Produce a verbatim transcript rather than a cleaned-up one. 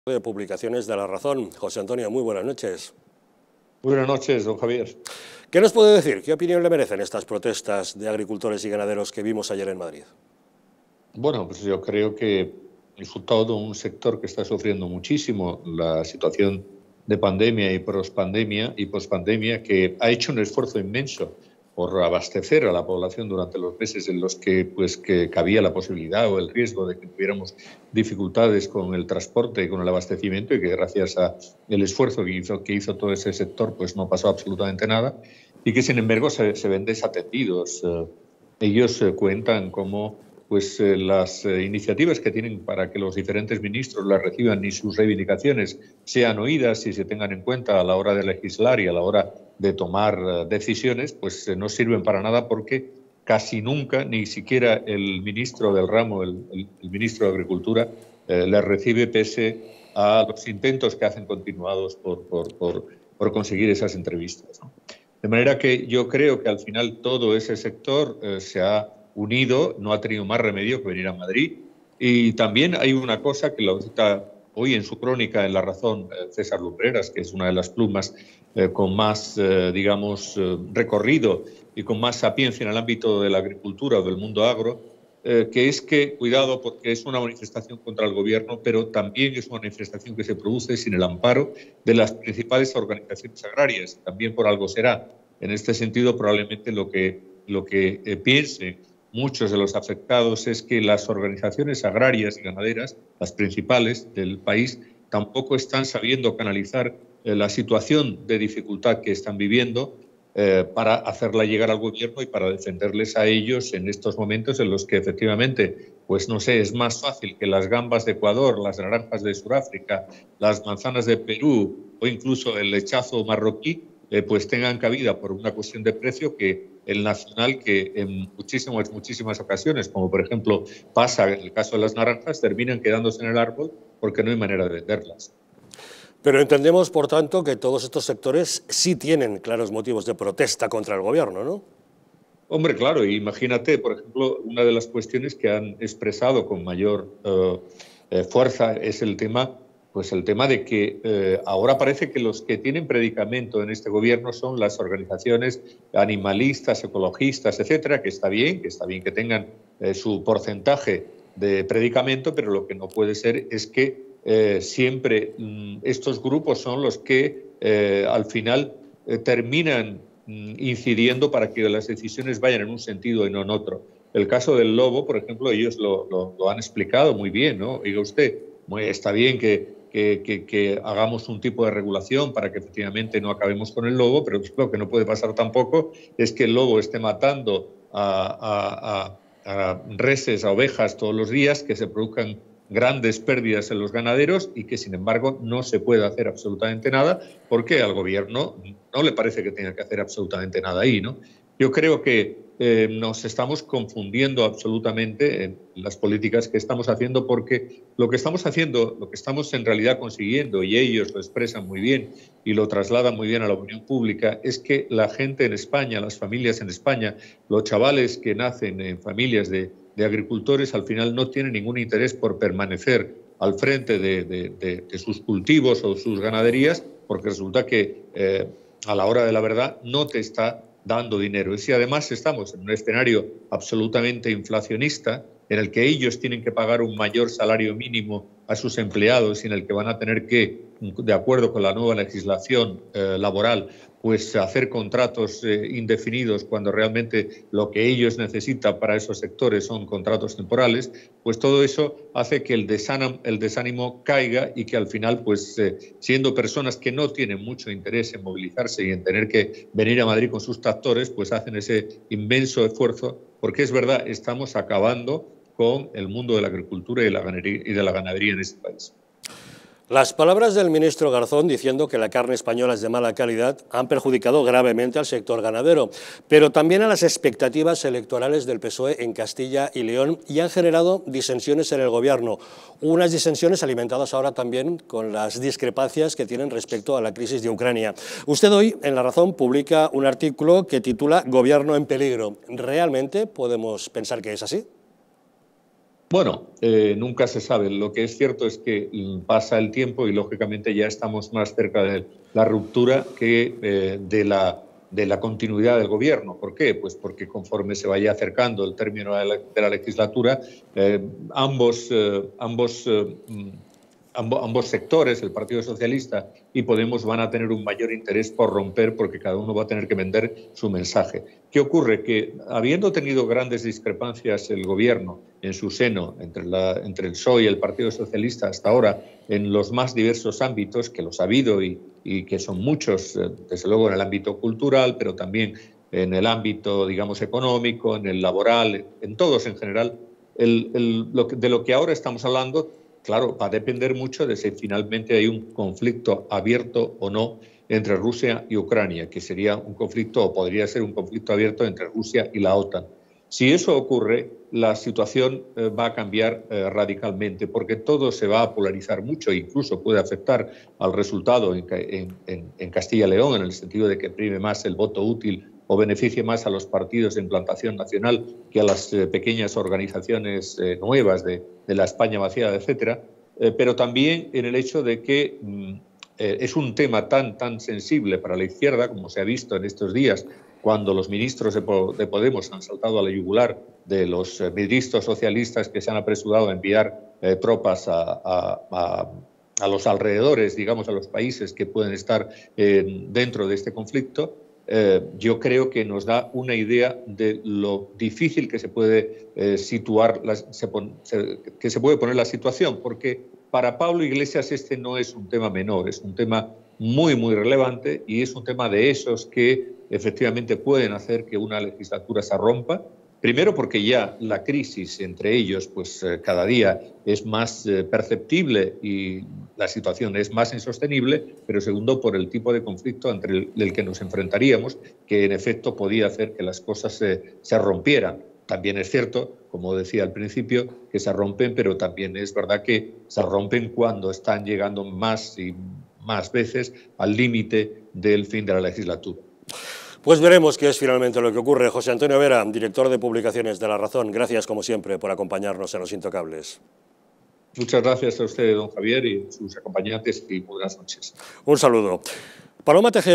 De publicaciones de La Razón. José Antonio, muy buenas noches. Muy buenas noches, don Javier. ¿Qué nos puede decir? ¿Qué opinión le merecen estas protestas de agricultores y ganaderos que vimos ayer en Madrid? Bueno, pues yo creo que el resultado de un sector que está sufriendo muchísimo la situación de pandemia y pospandemia, y pospandemia, que ha hecho un esfuerzo inmenso por abastecer a la población durante los meses en los que, pues, que cabía la posibilidad o el riesgo de que tuviéramos dificultades con el transporte y con el abastecimiento, y que gracias al esfuerzo que hizo, que hizo todo ese sector, pues no pasó absolutamente nada, y que sin embargo se, se ven desatendidos. Eh, ellos eh, cuentan cómo pues, eh, las eh, iniciativas que tienen para que los diferentes ministros las reciban y sus reivindicaciones sean oídas y se tengan en cuenta a la hora de legislar y a la hora de tomar uh, decisiones, pues eh, no sirven para nada, porque casi nunca, ni siquiera el ministro del ramo, el, el, el ministro de Agricultura, eh, les recibe, pese a los intentos que hacen continuados por, por, por, por conseguir esas entrevistas, ¿no? De manera que yo creo que al final todo ese sector eh, se ha unido, no ha tenido más remedio que venir a Madrid. Y también hay una cosa que lo cita hoy en su crónica en La Razón César Lumbreras, que es una de las plumas eh, con más, eh, digamos, eh, recorrido y con más sapiencia en el ámbito de la agricultura o del mundo agro, eh, que es que, cuidado, porque es una manifestación contra el gobierno, pero también es una manifestación que se produce sin el amparo de las principales organizaciones agrarias. También por algo será. En este sentido, probablemente lo que, lo que eh, piense muchos de los afectados es que las organizaciones agrarias y ganaderas, las principales del país, tampoco están sabiendo canalizar eh, la situación de dificultad que están viviendo eh, para hacerla llegar al gobierno y para defenderles a ellos en estos momentos en los que efectivamente, pues no sé, es más fácil que las gambas de Ecuador, las naranjas de Sudáfrica, las manzanas de Perú o incluso el lechazo marroquí, eh, pues tengan cabida por una cuestión de precio que el nacional, que en muchísimas, muchísimas ocasiones, como por ejemplo pasa en el caso de las naranjas, terminan quedándose en el árbol porque no hay manera de venderlas. Pero entendemos, por tanto, que todos estos sectores sí tienen claros motivos de protesta contra el gobierno, ¿no? Hombre, claro, imagínate, por ejemplo, una de las cuestiones que han expresado con mayor uh, eh, fuerza es el tema, pues el tema de que eh, ahora parece que los que tienen predicamento en este gobierno son las organizaciones animalistas, ecologistas, etcétera, que está bien, que está bien que tengan eh, su porcentaje de predicamento, pero lo que no puede ser es que eh, siempre mmm, estos grupos son los que eh, al final eh, terminan incidiendo para que las decisiones vayan en un sentido y no en otro. El caso del lobo, por ejemplo, ellos lo, lo, lo han explicado muy bien, ¿no? Oiga usted, muy, está bien que, que, que, que hagamos un tipo de regulación para que efectivamente no acabemos con el lobo, pero lo que no puede pasar tampoco es que el lobo esté matando a, a, a, a reses, a ovejas todos los días, que se produzcan grandes pérdidas en los ganaderos y que, sin embargo, no se puede hacer absolutamente nada porque al gobierno no le parece que tenga que hacer absolutamente nada ahí, ¿no? Yo creo que eh, nos estamos confundiendo absolutamente en las políticas que estamos haciendo, porque lo que estamos haciendo, lo que estamos en realidad consiguiendo, y ellos lo expresan muy bien y lo trasladan muy bien a la opinión pública, es que la gente en España, las familias en España, los chavales que nacen en familias de de agricultores, al final no tienen ningún interés por permanecer al frente de, de, de, de sus cultivos o sus ganaderías, porque resulta que eh, a la hora de la verdad no te está dando dinero. Y si además estamos en un escenario absolutamente inflacionista, en el que ellos tienen que pagar un mayor salario mínimo a sus empleados y en el que van a tener que, de acuerdo con la nueva legislación eh, laboral, pues hacer contratos eh, indefinidos cuando realmente lo que ellos necesitan para esos sectores son contratos temporales, pues todo eso hace que el desánimo, el desánimo caiga y que al final, pues eh, siendo personas que no tienen mucho interés en movilizarse y en tener que venir a Madrid con sus tractores, pues hacen ese inmenso esfuerzo, porque es verdad, estamos acabando con el mundo de la agricultura y de la ganadería, y de la ganadería en este país. Las palabras del ministro Garzón diciendo que la carne española es de mala calidad han perjudicado gravemente al sector ganadero, pero también a las expectativas electorales del P S O E en Castilla y León, y han generado disensiones en el gobierno, unas disensiones alimentadas ahora también con las discrepancias que tienen respecto a la crisis de Ucrania. Usted hoy en La Razón publica un artículo que titula Gobierno en peligro. ¿Realmente podemos pensar que es así? Bueno, eh, nunca se sabe. Lo que es cierto es que pasa el tiempo y, lógicamente, ya estamos más cerca de la ruptura que eh, de, la, de la continuidad del gobierno. ¿Por qué? Pues porque conforme se vaya acercando el término de la, de la legislatura, eh, ambos, eh, ambos, eh, ambos, ambos sectores, el Partido Socialista y Podemos, van a tener un mayor interés por romper, porque cada uno va a tener que vender su mensaje. ¿Qué ocurre? Que, habiendo tenido grandes discrepancias el gobierno en su seno entre, la, entre el P S O E y el Partido Socialista hasta ahora, en los más diversos ámbitos, que los ha habido y, y que son muchos, desde luego en el ámbito cultural, pero también en el ámbito, digamos, económico, en el laboral, en todos en general, el, el, lo que, de lo que ahora estamos hablando, claro, va a depender mucho de si finalmente hay un conflicto abierto o no entre Rusia y Ucrania, que sería un conflicto, o podría ser un conflicto abierto entre Rusia y la OTAN. Si eso ocurre, la situación eh, va a cambiar eh, radicalmente, porque todo se va a polarizar mucho e incluso puede afectar al resultado en, en, en Castilla y León, en el sentido de que prime más el voto útil o beneficie más a los partidos de implantación nacional que a las eh, pequeñas organizaciones eh, nuevas de, de la España vaciada, etcétera. Eh, pero también en el hecho de que mm, eh, es un tema tan, tan sensible para la izquierda, como se ha visto en estos días, cuando los ministros de, de Podemos han saltado a la yugular de los eh, ministros socialistas que se han apresurado a enviar eh, tropas a, a, a, a los alrededores, digamos, a los países que pueden estar eh, dentro de este conflicto. Eh, yo creo que nos da una idea de lo difícil que se puede eh, situar, la, se pon, se, que se puede poner la situación, porque para Pablo Iglesias este no es un tema menor, es un tema muy, muy relevante y es un tema de esos que efectivamente pueden hacer que una legislatura se rompa. Primero porque ya la crisis entre ellos pues eh, cada día es más eh, perceptible y la situación es más insostenible, pero segundo por el tipo de conflicto entre el, el que nos enfrentaríamos, que en efecto podía hacer que las cosas se, se rompieran. También es cierto, como decía al principio, que se rompen, pero también es verdad que se rompen cuando están llegando más y más veces al límite del fin de la legislatura. Pues veremos qué es finalmente lo que ocurre. José Antonio Vera, director de publicaciones de La Razón, gracias como siempre por acompañarnos en Los Intocables. Muchas gracias a usted, don Javier, y sus acompañantes, y buenas noches. Un saludo. Paloma Tejero.